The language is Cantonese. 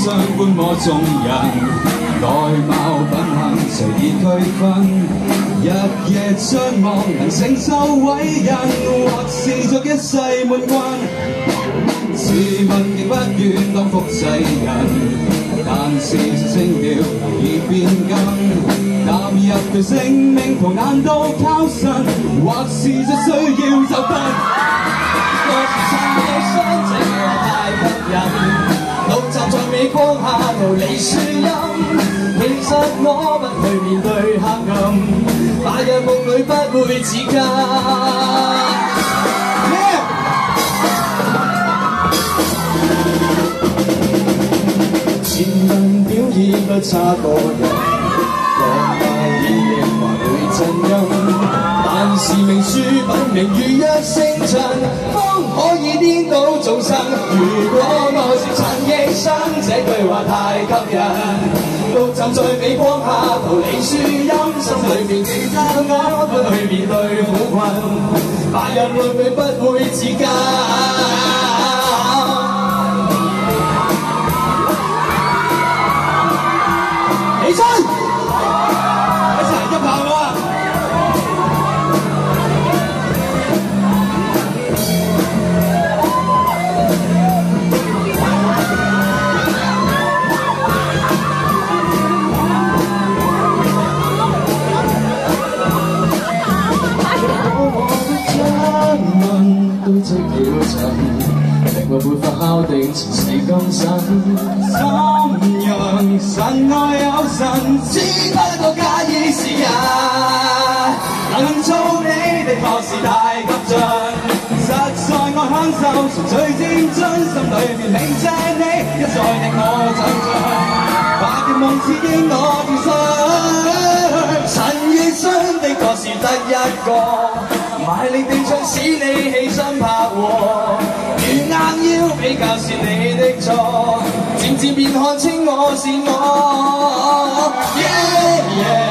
相觀摩眾人。 外貌品行隨意區分，日夜相望能成就偉人，或是作一世滿軍。自問亦不願當複製人，但事實聲調難以變更。踏入對性命途難道靠神，或是最需要就分。若是撐起身，這個太吸引。 路站在微光下逃離樹蔭，其實我不去面對黑暗，白日夢裏不會自禁。前人表演不差個人，講得演繹或會震音，但是命書品明如一星塵，方可以顛倒眾生。如果我是陳奕迅，這句話太吸引。獨站在微光下逃離樹蔭，心裏面其他我不去面對苦困，白日夢裏不會自禁。起身，一齊一拍啦！ 都積了塵，靈魂沒法敲定前世今生。心讓神愛有神，只不過假以時日。能做你的確是太急進，實在我享受純粹戰爭，心裏面銘謝你，一再令我長進。白日夢似驚我跳身，陳奕迅的確是得一個。 賣力地唱使你起身拍和，如硬要比較是你的錯，漸漸便看清我是我。Yeah, yeah.